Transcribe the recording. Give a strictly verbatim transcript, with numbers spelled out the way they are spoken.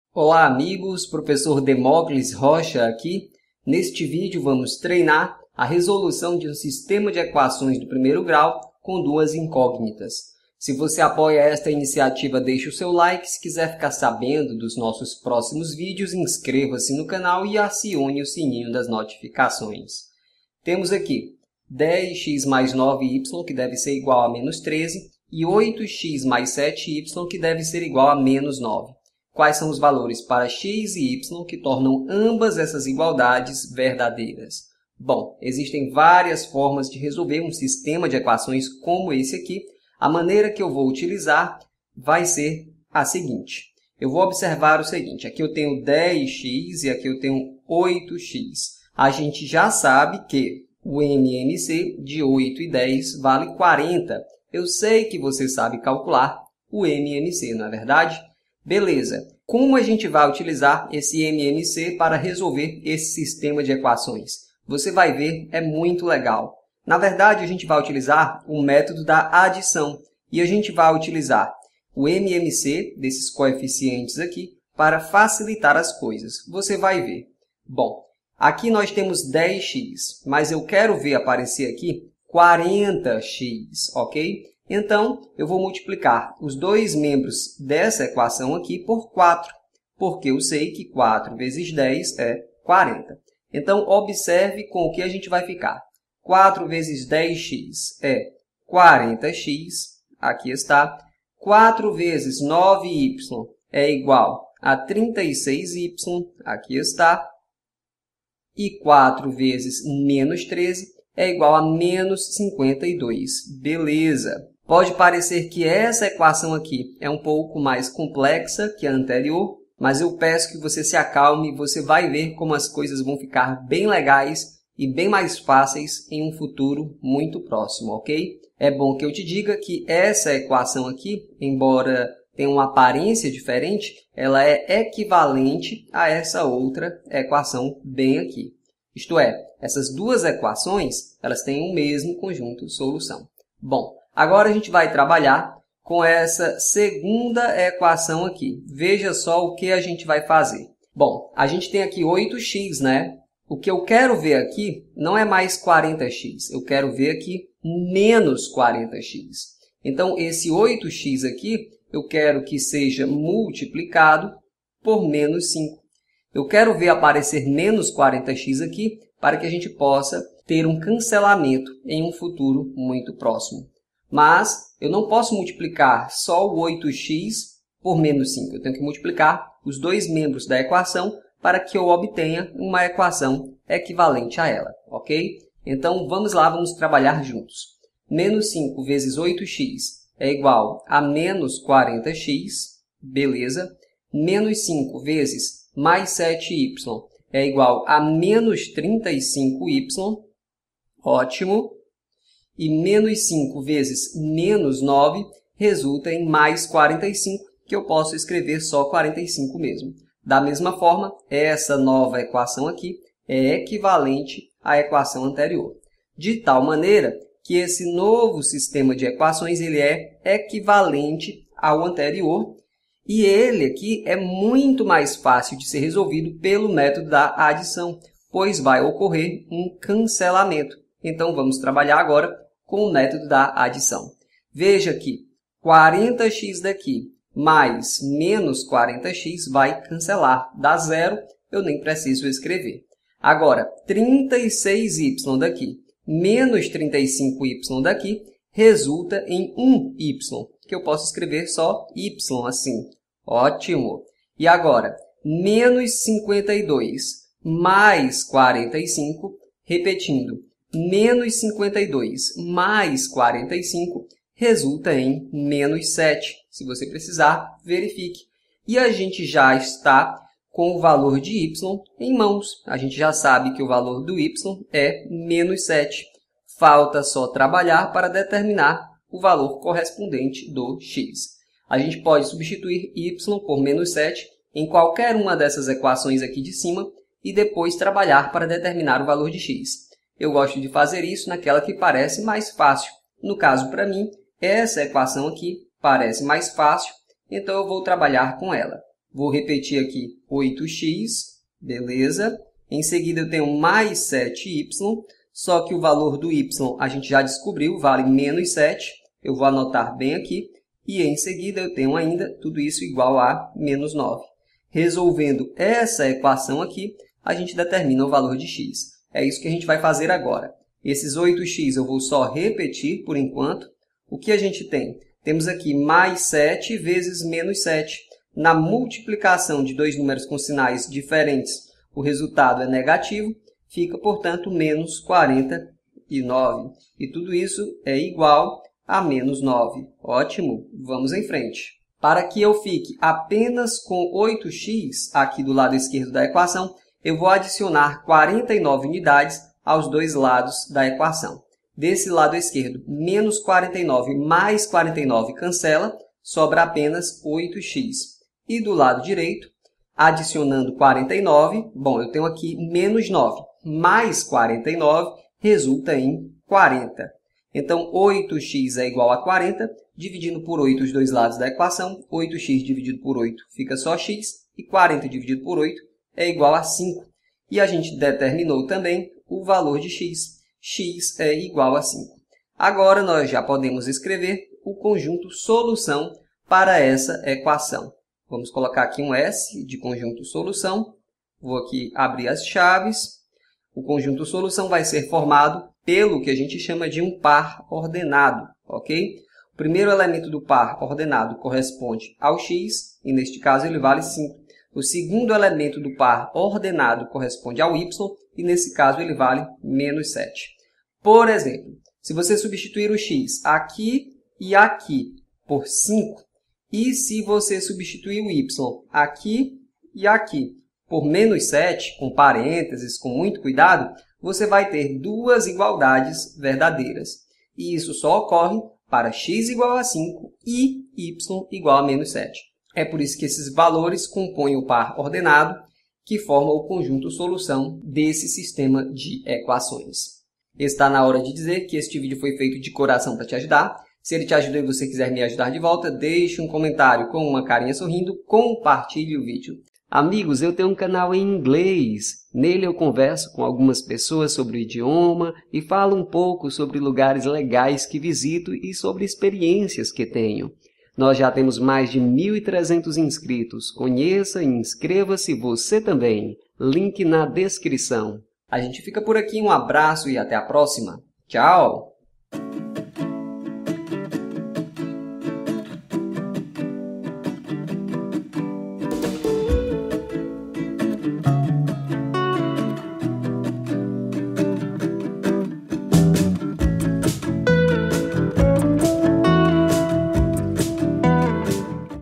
Olá amigos, professor Demócles Rocha aqui. Neste vídeo vamos treinar a resolução de um sistema de equações do primeiro grau com duas incógnitas. Se você apoia esta iniciativa, deixe o seu like. Se quiser ficar sabendo dos nossos próximos vídeos, inscreva-se no canal e acione o sininho das notificações. Temos aqui dez x mais nove y, que deve ser igual a menos treze, e oito x mais sete y, que deve ser igual a menos nove. Quais são os valores para x e y que tornam ambas essas igualdades verdadeiras? Bom, existem várias formas de resolver um sistema de equações como esse aqui. A maneira que eu vou utilizar vai ser a seguinte. Eu vou observar o seguinte, aqui eu tenho dez x e aqui eu tenho oito x. A gente já sabe que o M M C de oito e dez vale quarenta. Eu sei que você sabe calcular o M M C, não é verdade? Beleza. Como a gente vai utilizar esse M M C para resolver esse sistema de equações? Você vai ver, é muito legal. Na verdade, a gente vai utilizar o método da adição. E a gente vai utilizar o M M C desses coeficientes aqui para facilitar as coisas. Você vai ver. Bom, aqui nós temos dez x, mas eu quero ver aparecer aqui quarenta x, ok? Então, eu vou multiplicar os dois membros dessa equação aqui por quatro, porque eu sei que quatro vezes dez é quarenta. Então, observe com o que a gente vai ficar. quatro vezes dez x é quarenta x, aqui está. quatro vezes nove y é igual a trinta e seis y, aqui está. E quatro vezes menos treze é igual a menos cinquenta e dois. Beleza! Pode parecer que essa equação aqui é um pouco mais complexa que a anterior, mas eu peço que você se acalme e você vai ver como as coisas vão ficar bem legais e bem mais fáceis em um futuro muito próximo, ok? É bom que eu te diga que essa equação aqui, embora tenha uma aparência diferente, ela é equivalente a essa outra equação bem aqui. Isto é, essas duas equações, elas têm o mesmo conjunto de solução. Bom, agora a gente vai trabalhar com essa segunda equação aqui. Veja só o que a gente vai fazer. Bom, a gente tem aqui oito x, né? O que eu quero ver aqui não é mais quarenta x. Eu quero ver aqui menos quarenta x. Então, esse oito x aqui, eu quero que seja multiplicado por menos cinco. Eu quero ver aparecer menos quarenta x aqui para que a gente possa ter um cancelamento em um futuro muito próximo. Mas eu não posso multiplicar só o oito x por menos cinco. Eu tenho que multiplicar os dois membros da equação para que eu obtenha uma equação equivalente a ela, ok? Então, vamos lá, vamos trabalhar juntos. Menos cinco vezes oito x é igual a menos quarenta x, beleza? Menos cinco vezes mais sete y é igual a menos trinta e cinco y, ótimo. E menos cinco vezes menos nove resulta em mais quarenta e cinco, que eu posso escrever só quarenta e cinco mesmo. Da mesma forma, essa nova equação aqui é equivalente à equação anterior. De tal maneira que esse novo sistema de equações ele é equivalente ao anterior. E ele aqui é muito mais fácil de ser resolvido pelo método da adição, pois vai ocorrer um cancelamento. Então, vamos trabalhar agora com o método da adição. Veja que quarenta x daqui mais menos quarenta x vai cancelar. Dá zero, eu nem preciso escrever. Agora, trinta e seis y daqui menos trinta e cinco y daqui resulta em um y, que eu posso escrever só y assim. Ótimo! E agora, menos cinquenta e dois mais quarenta e cinco, repetindo, menos cinquenta e dois mais quarenta e cinco resulta em menos sete. Se você precisar, verifique. E a gente já está com o valor de y em mãos. A gente já sabe que o valor do y é menos sete. Falta só trabalhar para determinar o valor correspondente do x. A gente pode substituir y por menos sete em qualquer uma dessas equações aqui de cima e depois trabalhar para determinar o valor de x. Eu gosto de fazer isso naquela que parece mais fácil. No caso, para mim, essa equação aqui parece mais fácil, então eu vou trabalhar com ela. Vou repetir aqui oito x, beleza. Em seguida eu tenho mais sete y, só que o valor do y a gente já descobriu, vale menos sete. Eu vou anotar bem aqui. E em seguida eu tenho ainda tudo isso igual a menos nove. Resolvendo essa equação aqui, a gente determina o valor de x. É isso que a gente vai fazer agora. Esses oito x eu vou só repetir por enquanto. O que a gente tem? Temos aqui mais sete vezes menos sete. Na multiplicação de dois números com sinais diferentes, o resultado é negativo. Fica, portanto, menos quarenta e nove. E tudo isso é igual a menos nove. Ótimo! Vamos em frente. Para que eu fique apenas com oito x aqui do lado esquerdo da equação, eu vou adicionar quarenta e nove unidades aos dois lados da equação. Desse lado esquerdo, menos quarenta e nove mais quarenta e nove cancela, sobra apenas oito x. E do lado direito, adicionando quarenta e nove, bom, eu tenho aqui menos nove, mais quarenta e nove resulta em quarenta. Então, oito x é igual a quarenta, dividindo por oito os dois lados da equação, oito x dividido por oito fica só x, e quarenta dividido por oito é igual a cinco. E a gente determinou também o valor de x. X é igual a cinco. Agora, nós já podemos escrever o conjunto solução para essa equação. Vamos colocar aqui um S de conjunto solução. Vou aqui abrir as chaves. O conjunto solução vai ser formado pelo que a gente chama de um par ordenado, ok? O primeiro elemento do par ordenado corresponde ao x, e neste caso ele vale cinco. O segundo elemento do par ordenado corresponde ao y, e nesse caso ele vale menos sete. Por exemplo, se você substituir o x aqui e aqui por cinco, e se você substituir o y aqui e aqui por menos sete, com parênteses, com muito cuidado, você vai ter duas igualdades verdadeiras. E isso só ocorre para x igual a cinco e y igual a menos sete. É por isso que esses valores compõem o par ordenado, que forma o conjunto solução desse sistema de equações. Está na hora de dizer que este vídeo foi feito de coração para te ajudar. Se ele te ajudou e você quiser me ajudar de volta, deixe um comentário com uma carinha sorrindo, compartilhe o vídeo. Amigos, eu tenho um canal em inglês. Nele eu converso com algumas pessoas sobre o idioma e falo um pouco sobre lugares legais que visito e sobre experiências que tenho. Nós já temos mais de mil e trezentos inscritos. Conheça e inscreva-se você também. Link na descrição. A gente fica por aqui. Um abraço e até a próxima. Tchau!